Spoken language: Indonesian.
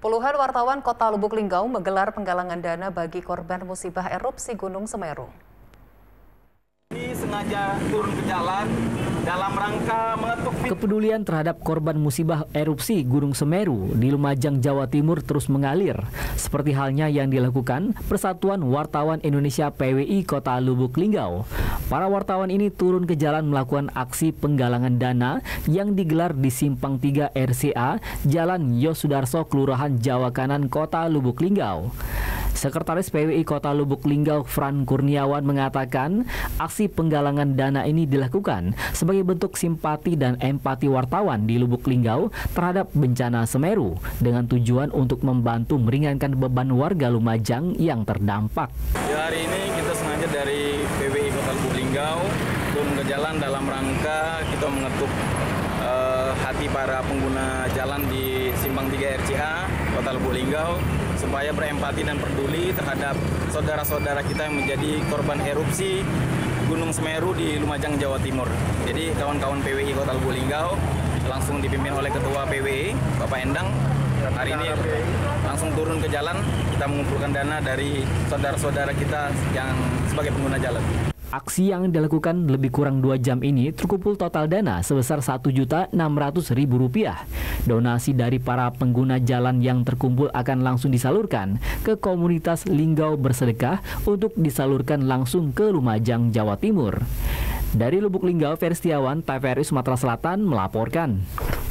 Puluhan wartawan Kota Lubuk Linggau menggelar penggalangan dana bagi korban musibah erupsi Gunung Semeru. Ini sengaja turun ke jalan dalam rangka mengetuk kepedulian terhadap korban musibah erupsi Gunung Semeru di Lumajang, Jawa Timur terus mengalir. Seperti halnya yang dilakukan Persatuan Wartawan Indonesia PWI Kota Lubuk Linggau. Para wartawan ini turun ke jalan melakukan aksi penggalangan dana yang digelar di Simpang 3 RCA, Jalan Yosudarso, Kelurahan Jawa Kanan, Kota Lubuk Linggau. Sekretaris PWI Kota Lubuk Linggau, Fran Kurniawan, mengatakan aksi penggalangan dana ini dilakukan sebagai bentuk simpati dan empati wartawan di Lubuk Linggau terhadap bencana Semeru dengan tujuan untuk membantu meringankan beban warga Lumajang yang terdampak. Hari ini kita sengaja dari PWI Kota Lubuk Linggau turun ke jalan dalam rangka kita mengetuk hati para pengguna jalan di Simpang 3 RCA Kota Lubuk Linggau supaya berempati dan peduli terhadap saudara-saudara kita yang menjadi korban erupsi Gunung Semeru di Lumajang, Jawa Timur. Jadi kawan-kawan PWI Kota Lubuk Linggau langsung dipimpin oleh Ketua PWI Bapak Endang hari ini langsung turun ke jalan, kita mengumpulkan dana dari saudara-saudara kita yang sebagai pengguna jalan. Aksi yang dilakukan lebih kurang 2 jam ini terkumpul total dana sebesar Rp1.600.000. Donasi dari para pengguna jalan yang terkumpul akan langsung disalurkan ke komunitas Linggau Bersedekah untuk disalurkan langsung ke Lumajang, Jawa Timur. Dari Lubuk Linggau, Ferry Setiawan, TVRI Sumatera Selatan melaporkan.